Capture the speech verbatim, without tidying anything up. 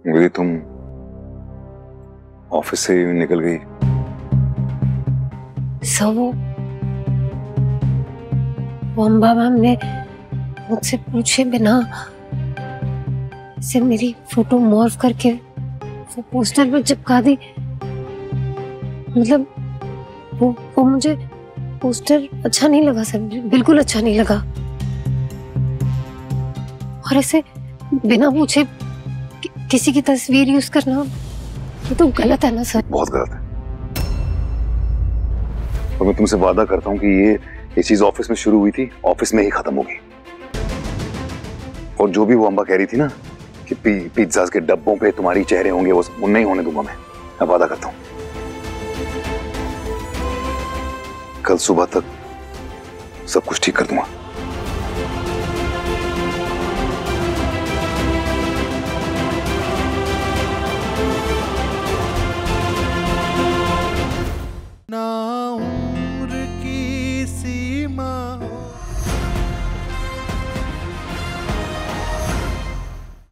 वही तुम ऑफिस से निकल गई। सर वो वंबा मैम ने मुझसे पूछे बिना से मेरी फोटो मॉर्फ करके वो पोस्टर पर चिपका दी। मतलब वो वो मुझे पोस्टर अच्छा नहीं लगा सर, बिल्कुल अच्छा नहीं लगा। और ऐसे बिना पूछे कि, किसी की तस्वीर यूज करना ये तो गलत है ना सर? बहुत गलत है। और मैं तुमसे वादा करता हूँ कि ये ये चीज ऑफिस में शुरू हुई थी, ऑफिस में ही खत्म होगी। और जो भी वो अम्बा कह रही थी ना कि पी, पिज्जा के डब्बों पे तुम्हारी चेहरे होंगे, वो वो नहीं होने दूंगा मैं। मैं वादा करता हूँ कल सुबह तक सब कुछ ठीक कर दूंगा।